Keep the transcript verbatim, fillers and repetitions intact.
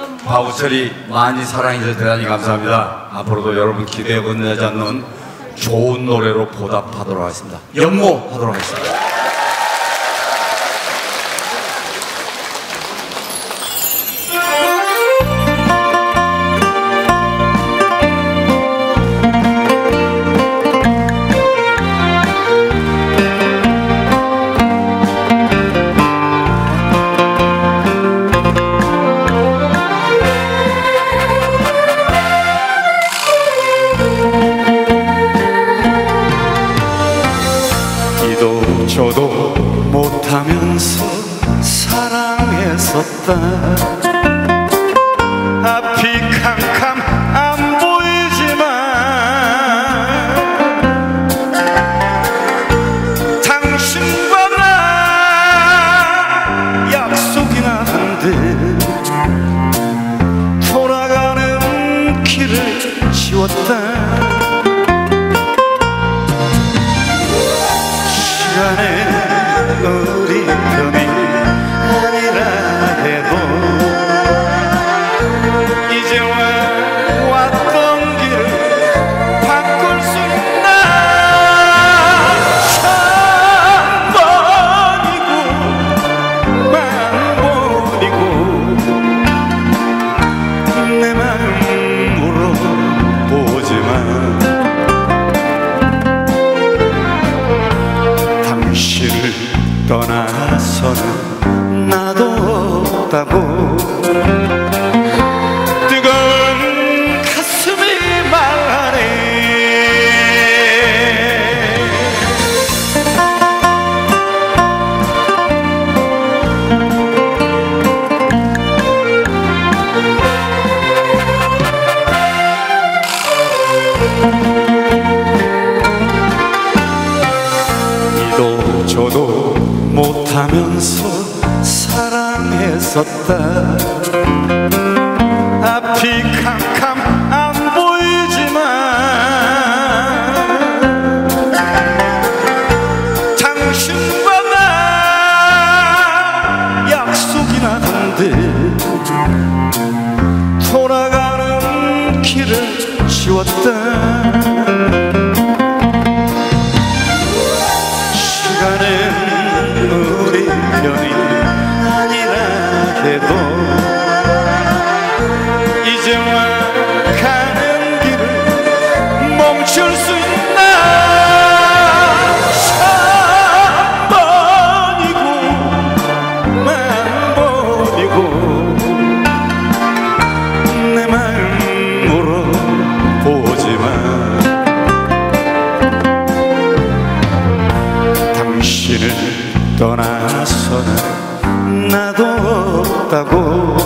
바우철이 많이 사랑해주셔서 대단히 감사합니다. 앞으로도 여러분 기대에 끝나지 않는 좋은 노래로 보답하도록 하겠습니다. 연모하도록 하겠습니다. 저도 못하면서 사랑했었다. 앞이 캄캄 안 보이지만 당신과 나 약속이나 한 듯 돌아가는 길을 지웠다. 우리 편이 아니라 해도 이제와 왔던 길을 바꿀 수 있나. 천 번이고 만 번이고 내 마음 물어보지만 당신을 떠나서는 나도 없다고. 뜨거운 가슴이 말하네. 이도 저도 못하면서 사랑했었다. 앞이 캄캄 안 보이지만 당신과 나 약속이나 한 듯 돌아가는 길을 지웠다. 시간은 우리 편이 아니라 해도 이제와 가는 길을 멈출 수 있나. 천 번이고 만 번이고 내 마음 물어보지만 당신을 떠나서는 나도 없다고.